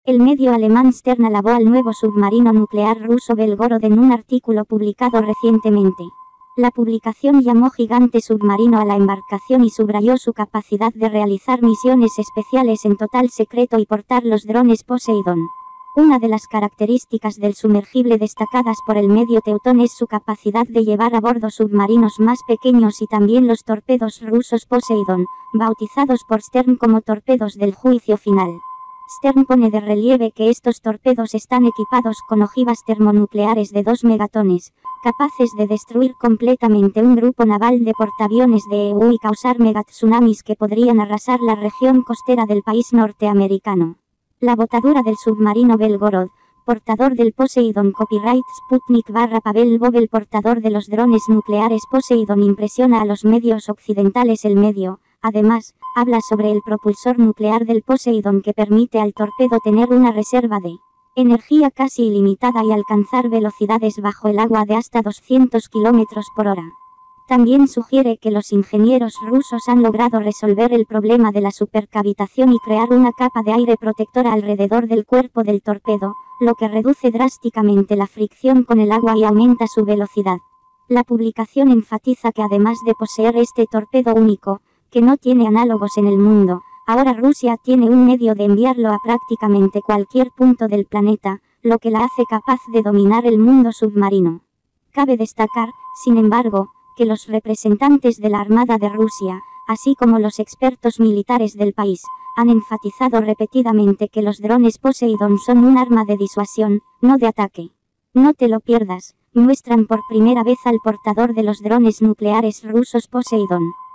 El medio alemán Stern alabó al nuevo submarino nuclear ruso Belgorod en un artículo publicado recientemente. La publicación llamó gigante submarino a la embarcación y subrayó su capacidad de realizar misiones especiales en total secreto y portar los drones Poseidon. Una de las características del sumergible destacadas por el medio teutón es su capacidad de llevar a bordo submarinos más pequeños y también los torpedos rusos Poseidon, bautizados por Stern como torpedos del juicio final. Stern pone de relieve que estos torpedos están equipados con ojivas termonucleares de 2 megatones, capaces de destruir completamente un grupo naval de portaaviones de EU y causar megatsunamis que podrían arrasar la región costera del país norteamericano. La botadura del submarino Belgorod, portador del Poseidon Copyright Sputnik/Pavel Bobel, portador de los drones nucleares Poseidon, impresiona a los medios occidentales. El medio, además, habla sobre el propulsor nuclear del Poseidon que permite al torpedo tener una reserva de energía casi ilimitada y alcanzar velocidades bajo el agua de hasta 200 km por hora. También sugiere que los ingenieros rusos han logrado resolver el problema de la supercavitación y crear una capa de aire protectora alrededor del cuerpo del torpedo, lo que reduce drásticamente la fricción con el agua y aumenta su velocidad. La publicación enfatiza que además de poseer este torpedo único, que no tiene análogos en el mundo, ahora Rusia tiene un medio de enviarlo a prácticamente cualquier punto del planeta, lo que la hace capaz de dominar el mundo submarino. Cabe destacar, sin embargo, que los representantes de la Armada de Rusia, así como los expertos militares del país, han enfatizado repetidamente que los drones Poseidon son un arma de disuasión, no de ataque. No te lo pierdas, muestran por primera vez al portador de los drones nucleares rusos Poseidon.